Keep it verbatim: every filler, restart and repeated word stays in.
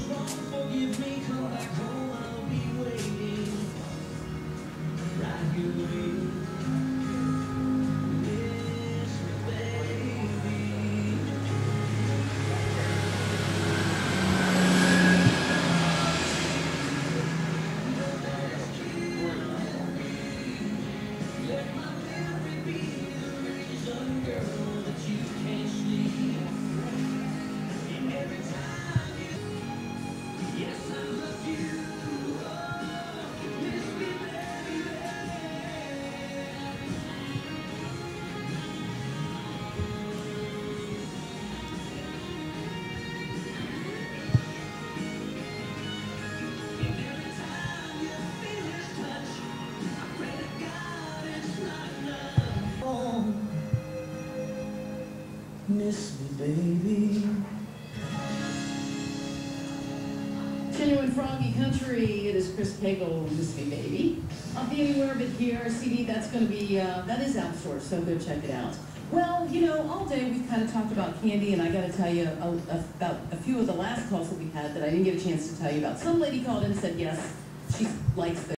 Miss me, baby. Genuine Froggy Country, it is Chris Pagel, Miss Me Baby. I'll be anywhere but here, C D, that's going to be, uh, that is outsourced, so go check it out. Well, you know, all day we've kind of talked about candy, and I got to tell you a, a, about a few of the last calls that we had that I didn't get a chance to tell you about. Some lady called in and said, yes, she likes the